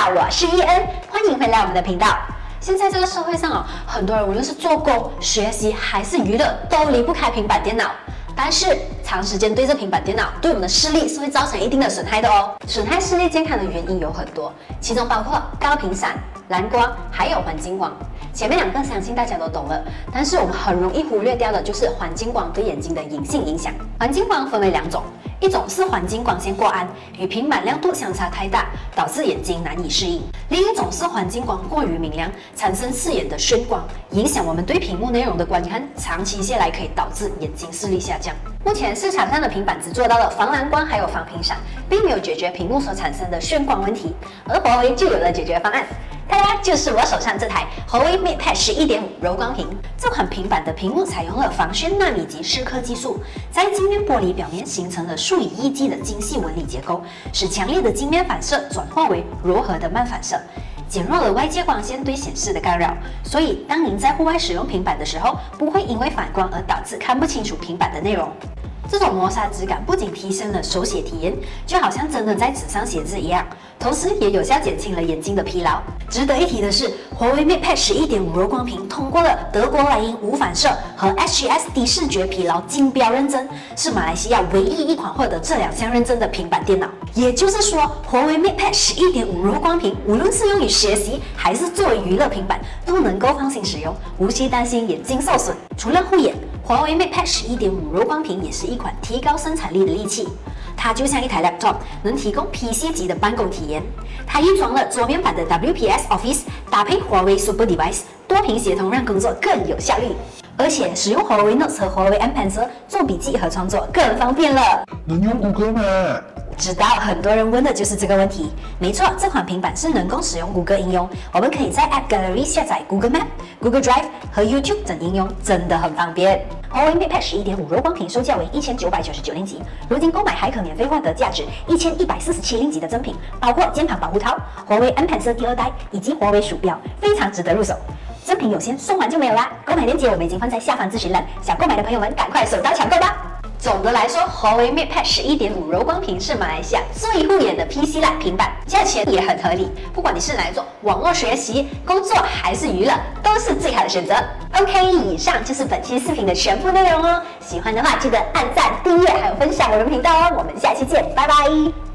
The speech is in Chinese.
好，我是伊恩，欢迎回来我们的频道。现在这个社会上很多人无论是做工、学习还是娱乐，都离不开平板电脑。但是长时间对着平板电脑，对我们的视力是会造成一定的损害的哦。损害视力健康的原因有很多，其中包括高频闪、蓝光，还有环境光。前面两个相信大家都懂了，但是我们很容易忽略掉的就是环境光对眼睛的隐性影响。环境光分为两种，一种是环境光线过暗，与平板亮度相差太大，导致眼睛难以适应；另一种是环境光过于明亮，产生视野的眩光，影响我们对屏幕内容的观看，长期下来可以导致眼睛视力下降。目前市场上的平板只做到了防蓝光还有防频闪，并没有解决屏幕所产生的眩光问题，而华为就有了解决方案。它就是我手上这台华为 MatePad 11.5柔光屏。这款平板的屏幕采用了防眩纳米级蚀刻技术，在镜面玻璃表面形成了数以亿计的精细纹理结构，使强烈的镜面反射转化为柔和的慢反射，减弱了外界光线对显示的干扰。所以，当您在户外使用平板的时候，不会因为反光而导致看不清楚平板的内容。这种磨砂质感不仅提升了手写体验，就好像真的在纸上写字一样，同时也有效减轻了眼睛的疲劳。值得一提的是，华为 MatePad 11.5柔光屏通过了德国莱茵无反射和 SGS 低视觉疲劳金标认证，是马来西亚唯一一款获得这两项认证的平板电脑。也就是说，华为 MatePad 11.5柔光屏无论是用于学习还是作为娱乐平板，都能够放心使用，无需担心眼睛受损。除了护眼，华为 MatePad 11.5柔光屏也是一款提高生产力的利器。它就像一台 laptop， 能提供 PC 级的办公体验。它预装了桌面版的 WPS Office， 搭配华为 Super Device， 多屏协同让工作更有效率。而且使用华为 Notes 和华为 M Pencil 做笔记和创作更方便了。 能用谷歌吗？ 知道很多人问的就是这个问题。没错，这款平板是能够使用谷歌应用，我们可以在 App Gallery 下载 Google Map、Google Drive 和 YouTube 等应用，真的很方便。华为 MatePad 11.5柔光屏售价为1999令吉，如今购买还可免费获得价值1147令吉的赠品，包括键盘保护套、华为 M Pencil 第2代以及华为鼠标，非常值得入手。赠品有限，送完就没有啦！购买链接我们已经放在下方资讯栏，想购买的朋友们赶快手刀抢购吧！总的来说，华为 MatePad 11.5柔光屏是马来西亚最护眼的 PC 类平板，价钱也很合理。不管你是来做网络学习、工作还是娱乐，都是最好的选择。OK， 以上就是本期视频的全部内容哦。喜欢的话，记得按赞、订阅还有分享我的频道哦。我们下期见，拜拜。